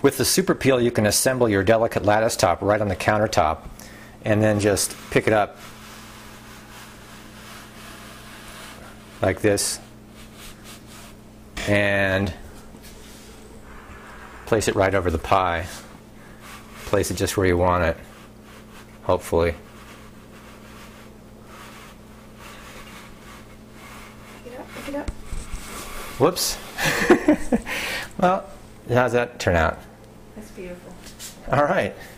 With the Super Peel, you can assemble your delicate lattice top right on the countertop and then just pick it up like this and place it right over the pie. Place it just where you want it, hopefully. Pick it up, pick it up. Whoops. Well, how's that turn out? That's beautiful. All right.